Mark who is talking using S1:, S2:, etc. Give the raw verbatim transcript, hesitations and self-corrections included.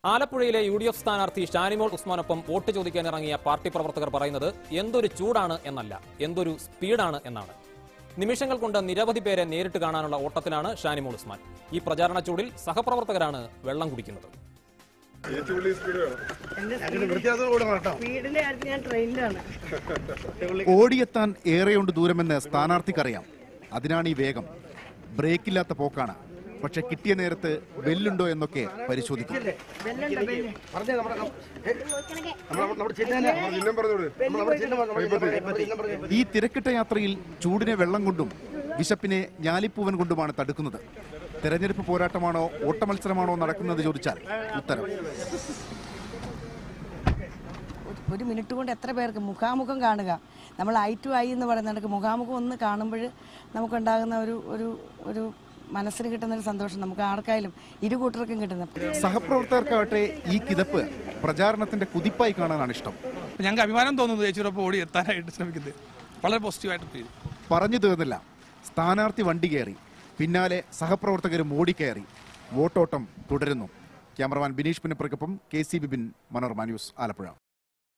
S1: ആലപ്പുഴയിലെ U D F സ്ഥാനാർത്ഥി ഷാനിമോൾ ഉസ്മാനൊപ്പം വോട്ട് ചോദിക്കാനിറങ്ങിയ പാർട്ടി പ്രവർത്തകർ പറയുന്നത് എന്തൊരു ചൂടാണ് എന്നല്ല, എന്തൊരു സ്പീഡാണ് എന്നാണ്. നിമിഷങ്ങൾ കൊണ്ട് നിരവധി പേരെ നേരിട്ട് കാണാനുള്ള ഓട്ടത്തിലാണ് ഷാനിമോൾ ഉസ്മാൻ. ഈ പ്രചാരണ ചൂടിൽ സഹപ്രവർത്തകരാണ് വെള്ളം കുടിക്കുന്നത്.
S2: ഓടിയെത്താൻ ഏറെയുണ്ട് ദൂരമെന്ന് സ്ഥാനാർത്ഥിക്കറിയാം. അതിനാണ് ഈ വേഗം. ബ്രേക്കില്ലാത്ത പോക്കാണ്. പക്ഷെ കിട്ടിയ നേരത്ത് ബെല്ലുണ്ടോ എന്നൊക്കെ പരിശോധിക്കും. ഈ തിരക്കിട്ട യാത്രയിൽ ചൂടിനെ വെള്ളം കൊണ്ടും വിശപ്പിനെ ഞാലിപ്പൂവൻ കൊണ്ടുമാണ് തടുക്കുന്നത്. തെരഞ്ഞെടുപ്പ് പോരാട്ടമാണോ ഓട്ടമത്സരമാണോ നടക്കുന്നത് ചോദിച്ചാൽ ഉത്തരം
S3: ഒരു മിനിറ്റ് കൊണ്ട് എത്ര പേർക്ക് മുഖാമുഖം കാണുക. നമ്മൾ ഐ ടു ഐ എന്ന് പറയുന്നത് മുഖാമുഖം ഒന്ന് കാണുമ്പോൾ നമുക്കുണ്ടാകുന്ന ഒരു ഒരു ഒരു മനസ്സിന് കിട്ടുന്ന ഒരു സന്തോഷം നമുക്ക് ആർക്കായാലും ഇരു കൂട്ടർക്കും കിട്ടുന്ന.
S2: സഹപ്രവർത്തകർക്കാവട്ടെ ഈ കിതപ്പ് പ്രചാരണത്തിന്റെ കുതിപ്പായി കാണാനാണ് ഇഷ്ടം.
S4: ഞങ്ങൾക്ക് അഭിമാനം തോന്നുന്നത് ചേച്ചിയോടൊപ്പം ഓടി എത്താനായിട്ട് ശ്രമിക്കുന്നത് വളരെ പോസിറ്റീവായിട്ട്
S2: പറഞ്ഞു തീർന്നില്ല. സ്ഥാനാർത്ഥി വണ്ടി കയറി, പിന്നാലെ സഹപ്രവർത്തകരും ഓടിക്കയറി. വോട്ടോട്ടം തുടരുന്നു. ക്യാമറമാൻ ബിനീഷ് പിന്നപ്പുറക്കൊപ്പം K C Bibin, Manorama news, Alappuzha.